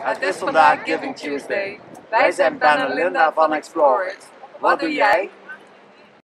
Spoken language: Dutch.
Het is vandaag Giving Tuesday. Wij zijn Ben en Linda van Explore It. Wat doe jij?